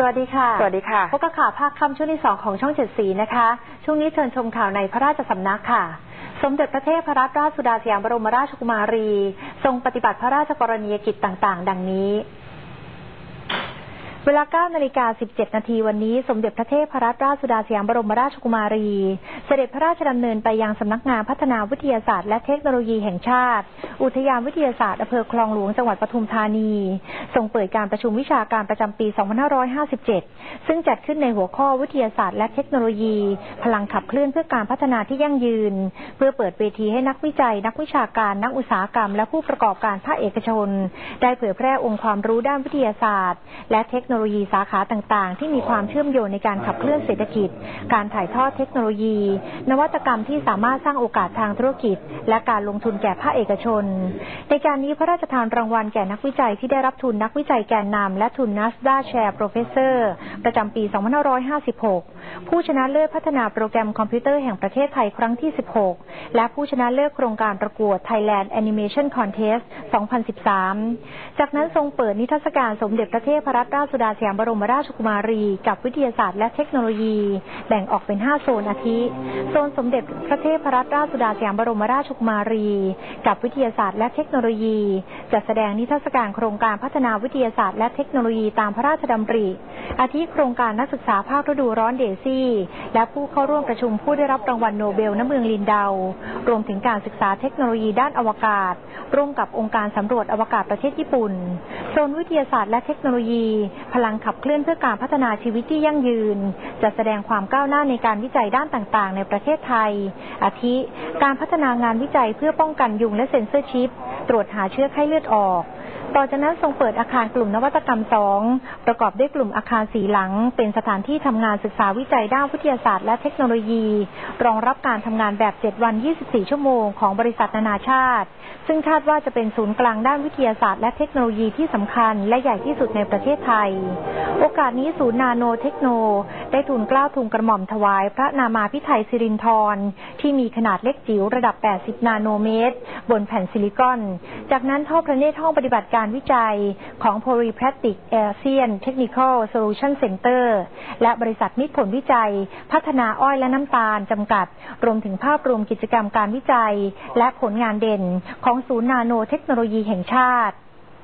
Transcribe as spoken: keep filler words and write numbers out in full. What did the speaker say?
วัสดีค่ะสวัสดีค่ะพบกับข่าวภาคค่ำช่วงที่สองของช่องเจ็ดสีนะคะช่วงนี้เชิญชมข่าวในพระราชสำนักค่ะสมเด็จพระเทพรัตนราชสุดาสยามบรมราชกุมารีทรงปฏิบัติพระราชกรณียกิจต่างๆดังนี้เวลา เก้านาฬิกาสิบเจ็ดนาทีวันนี้สมเด็จพระเทพรัตนราชสุดาสยามบรมราชกุมารีเสด็จพระราชดำเนินไปยังสำนักงานพัฒนาวิทยาศาสตร์และเทคโนโลยีแห่งชาติอุทยานวิทยาศาสตร์อำเภอคลองหลวงจังหวัดปทุมธานีทรงเปิดการประชุมวิชาการประจำปี สองพันห้าร้อยห้าสิบเจ็ด ซึ่งจัดขึ้นในหัวข้อวิทยาศาสตร์และเทคโนโลยีพลังขับเคลื่อนเพื่อการพัฒนาที่ยั่งยืนเพื่อเปิดเวทีให้นักวิจัยนักวิชาการนักอุตสาหกรรมและผู้ประกอบการภาคเอกชนได้เผยแพร่องค์ความรู้ด้านวิทยาศาสตร์และเทคโนโลยีสาขาต่างๆที่มีความเชื่อมโยงในการขับเคลื่อนเศรษฐกิจการถ่ายทอดเทคโนโลยีนวัตกรรมที่สามารถสร้างโอกาสทางธุรกิจและการลงทุนแก่ภาคเอกชนในการนี้พระราชทานรางวัลแก่นักวิจัยที่ได้รับทุนนักวิจัยแกนนำและทุน นัสดา Chair Professor ประจำปี สองพันห้าร้อยห้าสิบหก ผู้ชนะเลิศพัฒนาโปรแกรมคอมพิวเตอร์แห่งประเทศไทยครั้งที่ สิบหก และผู้ชนะเลิศโครงการประกวด Thailand Animation Contest สองพันสิบสาม จากนั้นทรงเปิดนิทรรศการสมเด็จพระเทพรัตนราชสุดาสยามบรมราชกุมารีกับวิทยาศาสตร์และเทคโนโลยีแบ่งออกเป็นห้าโซนอาทิโซนสมเด็จพระเทพรัตนราชสุดาสยามบรมราชกุมารีกับวิทยาศาสตร์และเทคโนโลยีจัดแสดงนิทรรศการโครงการพัฒนาวิทยาศาสตร์และเทคโนโลยีตามพระราชดำริอาทิโครงการนักศึกษาภาคฤดูร้อนเดซี่และผู้เข้าร่วมประชุมผู้ได้รับรางวัลโนเบลณเมืองลินเดารวมถึงการศึกษาเทคโนโลยีด้านอวกาศร่วมกับองค์การสำรวจอวกาศประเทศญี่ปุ่นโซนวิทยาศาสตร์และเทคโนโลยีพลังขับเคลื่อนเพื่อการพัฒนาชีวิตที่ยั่งยืนจะแสดงความก้าวหน้าในการวิจัยด้านต่างๆในประเทศไทยอาทิการพัฒนางานวิจัยเพื่อป้องกันยุงและเซ็นเซอร์ชิปตรวจหาเชื้อไข้เลือดออกต่อจากนั้นทรงเปิดอาคารกลุ่มนวัตกรรมสองประกอบด้วยกลุ่มอาคารสีหลังเป็นสถานที่ทำงานศึกษาวิจัยด้านวิทยาศาสตร์และเทคโนโลยีรองรับการทำงานแบบเจ็ดวันยี่สิบสี่ชั่วโมงของบริษัทนานาชาติซึ่งคาดว่าจะเป็นศูนย์กลางด้านวิทยาศาสตร์และเทคโนโลยีที่สำคัญและใหญ่ที่สุดในประเทศไทยโอกาสนี้ศูนย์นาโนเทคโนได้ทูลเกล้าทูลกระหม่อมถวายพระนามาภิไธยสิรินธรที่มีขนาดเล็กจิ๋วระดับแปดสิบนาโนเมตรบนแผ่นซิลิคอนจากนั้นทอดพระเนตรห้องปฏิบัติการวิจัยของ Polyplastic Asian Technical Solution Center และบริษัทมิตรผลวิจัยพัฒนาอ้อยและน้ำตาลจำกัดรวมถึงภาพรวมกิจกรรมการวิจัยและผลงานเด่นของศูนย์นาโนเทคโนโลยีแห่งชาติ